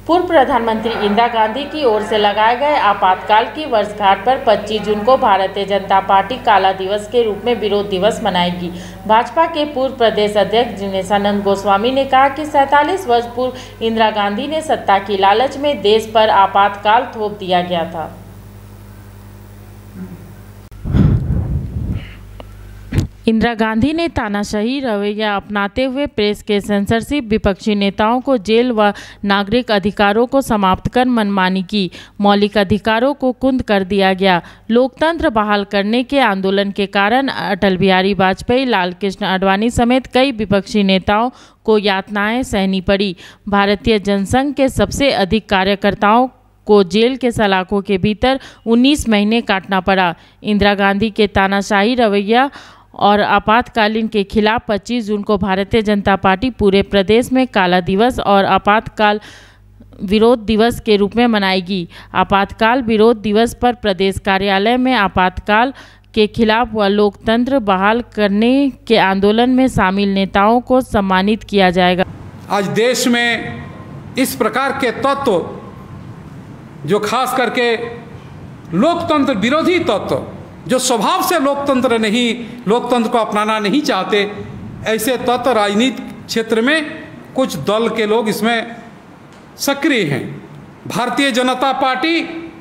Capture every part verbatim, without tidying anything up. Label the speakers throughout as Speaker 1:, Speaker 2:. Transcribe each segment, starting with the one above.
Speaker 1: पूर्व प्रधानमंत्री इंदिरा गांधी की ओर से लगाए गए आपातकाल की वर्षगांठ पर पच्चीस जून को भारतीय जनता पार्टी काला दिवस के रूप में विरोध दिवस मनाएगी। भाजपा के पूर्व प्रदेश अध्यक्ष दिनेशानंद गोस्वामी ने कहा कि सैंतालीस वर्ष पूर्व इंदिरा गांधी ने सत्ता की लालच में देश पर आपातकाल थोप दिया गया था। इंदिरा गांधी ने तानाशाही रवैया अपनाते हुए प्रेस के सेंसरशिप, विपक्षी नेताओं को जेल व नागरिक अधिकारों को समाप्त कर मनमानी की। मौलिक अधिकारों को कुंद कर दिया गया। लोकतंत्र बहाल करने के आंदोलन के कारण अटल बिहारी वाजपेयी, लाल कृष्ण आडवाणी समेत कई विपक्षी नेताओं को यातनाएं सहनी पड़ी। भारतीय जनसंघ के सबसे अधिक कार्यकर्ताओं को जेल के सलाखों के भीतर उन्नीस महीने काटना पड़ा। इंदिरा गांधी के तानाशाही रवैया और आपातकालीन के खिलाफ पच्चीस जून को भारतीय जनता पार्टी पूरे प्रदेश में काला दिवस और आपातकाल विरोध दिवस के रूप में मनाएगी। आपातकाल विरोध दिवस पर प्रदेश कार्यालय में आपातकाल के खिलाफ व लोकतंत्र बहाल करने के आंदोलन में शामिल नेताओं को सम्मानित किया जाएगा।
Speaker 2: आज देश में इस प्रकार के तत्व जो खास करके लोकतंत्र विरोधी तत्व, जो स्वभाव से लोकतंत्र नहीं लोकतंत्र को अपनाना नहीं चाहते, ऐसे तत्व राजनीतिक क्षेत्र में कुछ दल के लोग इसमें सक्रिय हैं। भारतीय जनता पार्टी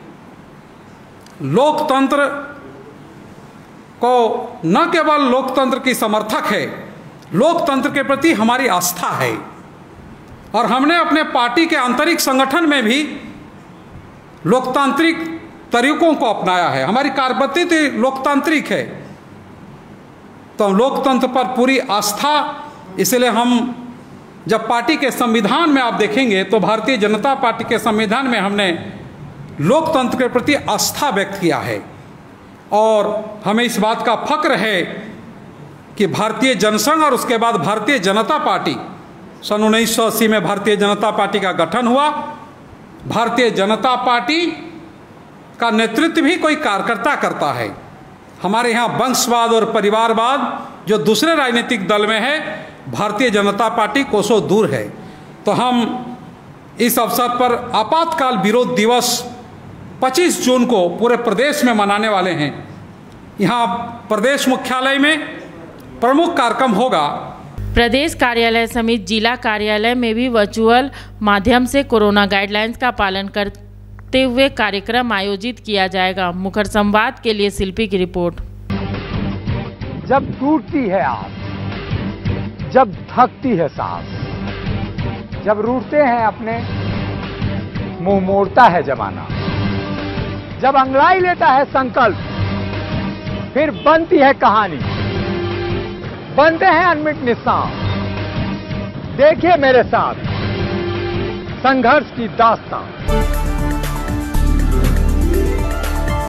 Speaker 2: लोकतंत्र को न केवल लोकतंत्र की समर्थक है, लोकतंत्र के प्रति हमारी आस्था है और हमने अपने पार्टी के आंतरिक संगठन में भी लोकतांत्रिक तरीकों को अपनाया है। हमारी कार्यपद्धति लोकतांत्रिक है, तो लोकतंत्र पर पूरी आस्था, इसलिए हम जब पार्टी के संविधान में आप देखेंगे तो भारतीय जनता पार्टी के संविधान में हमने लोकतंत्र के प्रति आस्था व्यक्त किया है और हमें इस बात का फक्र है कि भारतीय जनसंघ और उसके बाद भारतीय जनता पार्टी, सन उन्नीस सौ अस्सी में भारतीय जनता पार्टी का गठन हुआ। भारतीय जनता पार्टी का नेतृत्व भी कोई कार्यकर्ता करता है। हमारे यहाँ वंशवाद और परिवारवाद जो दूसरे राजनीतिक दल में है, भारतीय जनता पार्टी कोसों दूर है। तो हम इस अवसर पर आपातकाल विरोध दिवस पच्चीस जून को पूरे प्रदेश में मनाने वाले हैं। यहाँ प्रदेश मुख्यालय में प्रमुख कार्यक्रम होगा।
Speaker 1: प्रदेश कार्यालय समेत जिला कार्यालय में भी वर्चुअल माध्यम से कोरोना गाइडलाइंस का पालन कर हुए कार्यक्रम आयोजित किया जाएगा। मुखर संवाद के लिए शिल्पी की रिपोर्ट।
Speaker 3: जब टूटती है आस, जब थकती है सांस, जब रूठते हैं अपने, मुंह मोड़ता है जमाना, जब अंगड़ाई लेता है संकल्प, फिर बनती है कहानी, बनते हैं अनमिट निशान। देखिए मेरे साथ संघर्ष की दास्तान।